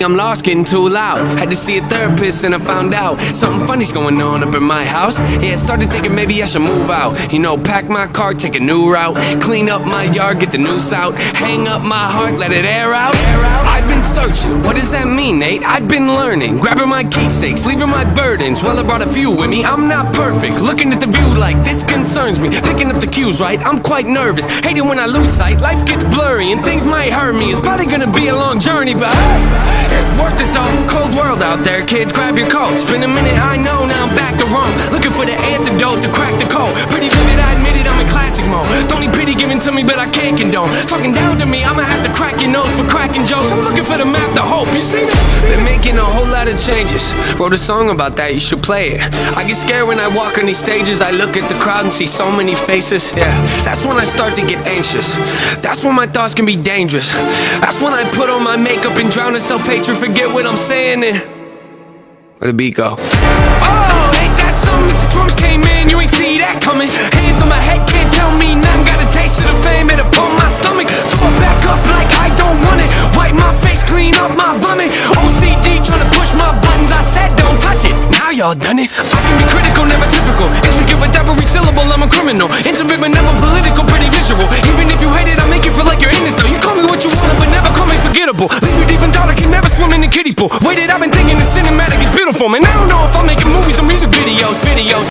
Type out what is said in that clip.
I'm lost, getting too loud. Had to see a therapist and I found out something funny's going on up in my house. Yeah, started thinking maybe I should move out. You know, pack my car, take a new route. Clean up my yard, get the noose out. Hang up my heart, let it air out. I've been searching, what does that mean, Nate? I've been learning, grabbing my keepsakes, leaving my burdens. Well, I brought a few with me, I'm not perfect. Looking at the view like this concerns me. Picking up the cues right, I'm quite nervous. Hate it when I lose sight, life gets blurry and things might hurt me. It's probably gonna be a long journey, but hey, it's worth it though. Cold world out there, kids, grab your coats. Been a minute, I know, now I'm back to Rome. Looking for the antidote to crack the code. Pretty vivid, I admit it, I'm in classic mode. Don't need pity given to me, but I can't condone. Talking down to me, I'ma have to crack your nose for cracking jokes. I'm looking for the map, the hope, you see that? Been making a whole lot of changes. Wrote a song about that, you should play it. I get scared when I walk on these stages. I look at the crowd and see so many faces. Yeah, that's when I start to get anxious. That's when my thoughts can be dangerous. That's when I put on my makeup and drown in self-hatred. Forget what I'm saying and where the beat go? Oh, ain't that something? Drums came in, you ain't see that coming. Hands on my head, can't tell me nothing. Got a taste of the fame, it upon my stomach. Throw it back up like I don't want it. Wipe my face, clean up my vomit. OCD trying to push my buttons. I said don't touch it, now y'all done it. I can be critical, never typical. Intricate with every syllable, I'm a criminal. Intimate but never political, pretty visual. Even if you hate it, I make you feel like you're in it though. You call me what you want, but never call me forgettable. Leave you deep in thought, I can never swim in the kiddie pool. Waited, I've been thinking the cinematic is beautiful. Man, I don't know if I'm making movies or music videos.